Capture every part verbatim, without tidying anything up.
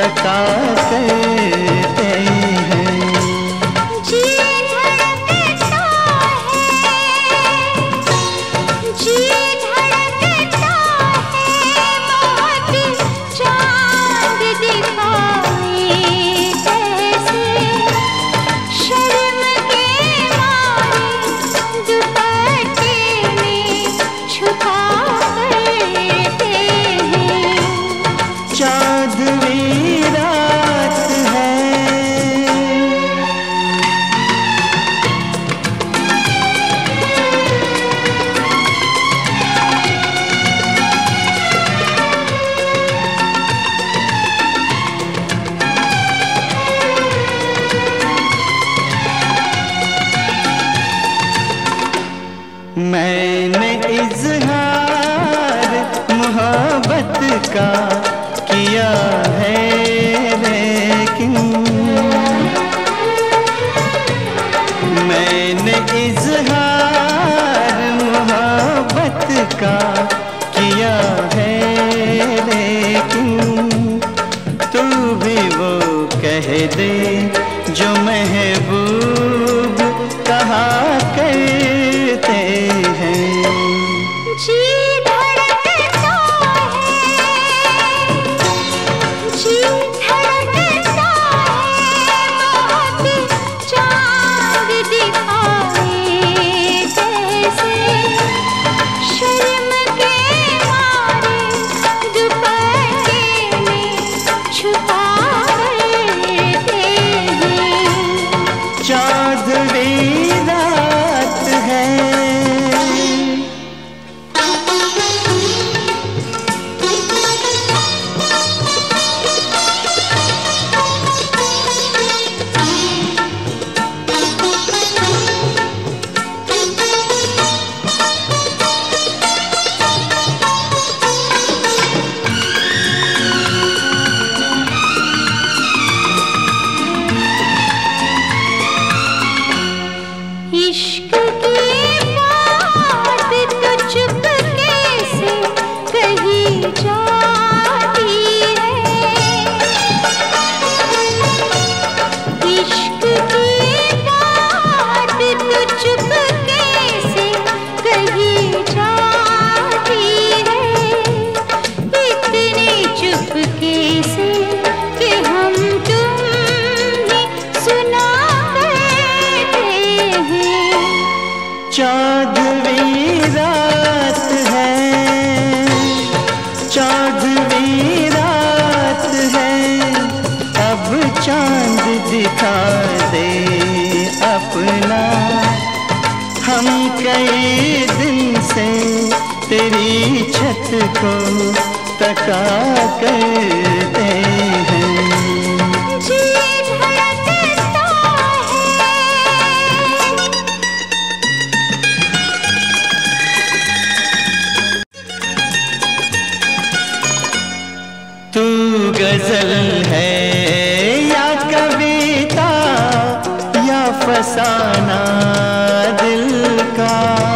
तका करते हैं। जी धड़कता है, जी धड़कता है, बहुत चांद दिखाए कैसे, शर्म के मारे दुपट्टे में छुपा करते हैं। चांदनी रात है, मैंने इजहार मोहब्बत का किया है, लेकिन मैंने इजहार मोहब्बत का किया है, लेकिन तू भी वो कह दे जो महबूब कहा करते हैं। जी धड़कता है, जी धड़कता है, बहुत चांद दिखाए कैसे, शर्म के मारे दुपट्टे में छुपा करते हैं। चांदनी रात है, इश्क की बात तो चुपके से कही जाती है, इश्क की बात तो चुपके से कही जाती है, इतनी चुपके से कि हम तुम ही सुना करते हैं। चांदनी रात है, चांदनी रात है, अब चांद दिखा दे अपना, हम कई दिन से तेरी छत को तका करते हैं। जी धड़कता है, तू गजल है या कविता या फसाना दिल का,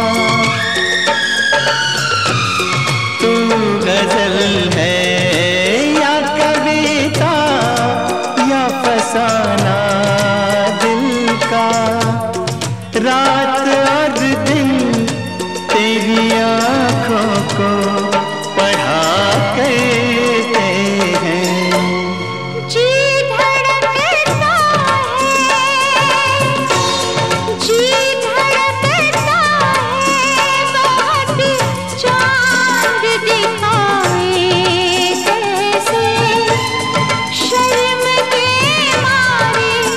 तू गजल है या कविता या फसाना दिल का, रात और दिन तेरी आँखों को पढ़ा करते हैं। जी धड़कता है, जी धड़कता है, बहुत चांद दिखाए कैसे, शर्म के मारे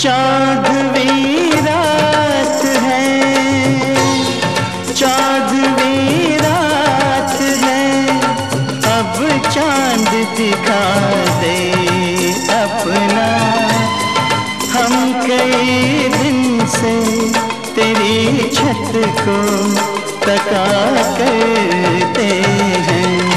चौदहवीं रात है, चौदहवीं रात है, अब चांद दिखा दे अपना। हम कई दिन से तेरी छत को तका करते हैं।